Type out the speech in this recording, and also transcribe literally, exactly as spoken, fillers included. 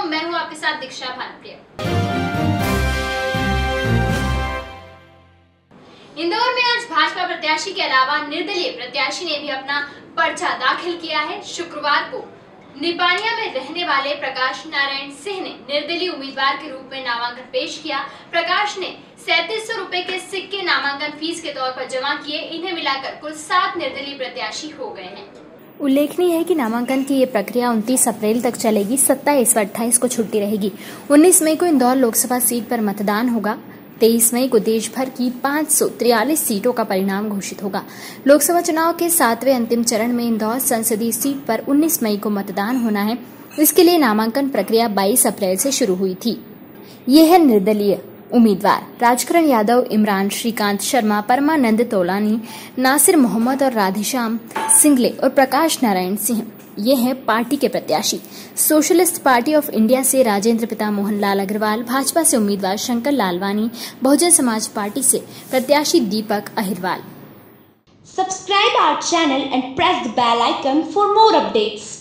मैं हूं आपके साथ दीक्षा भानुप्रिया। इंदौर में आज भाजपा प्रत्याशी के अलावा निर्दलीय प्रत्याशी ने भी अपना पर्चा दाखिल किया है। शुक्रवार को निपानिया में रहने वाले प्रकाश नारायण सिंह ने निर्दलीय उम्मीदवार के रूप में नामांकन पेश किया। प्रकाश ने सैंतीस सौ रुपए के सिक्के नामांकन फीस के तौर पर जमा किए। इन्हें मिलाकर कुल सात निर्दलीय प्रत्याशी हो गए हैं। उल्लेखनीय है कि नामांकन की ये प्रक्रिया उनतीस अप्रैल तक चलेगी। सत्ताईस व अट्ठाईस को छुट्टी रहेगी। उन्नीस मई को इंदौर लोकसभा सीट पर मतदान होगा। तेईस मई को देश भर की पाँच सौ तिरालीस सीटों का परिणाम घोषित होगा। लोकसभा चुनाव के सातवें अंतिम चरण में इंदौर संसदीय सीट पर उन्नीस मई को मतदान होना है। इसके लिए नामांकन प्रक्रिया बाईस अप्रैल से शुरू हुई थी। ये है निर्दलीय उम्मीदवार राजकरण यादव, इमरान, श्रीकांत शर्मा, परमानंद तोलानी, नासिर मोहम्मद और राधेश्याम सिंगले और प्रकाश नारायण सिंह। ये हैं पार्टी के प्रत्याशी। सोशलिस्ट पार्टी ऑफ इंडिया से राजेंद्र पिता मोहन लाल अग्रवाल, भाजपा से उम्मीदवार शंकर लालवानी, बहुजन समाज पार्टी से प्रत्याशी दीपक Ahirwal. Subscribe our channel and press the bell icon for more updates.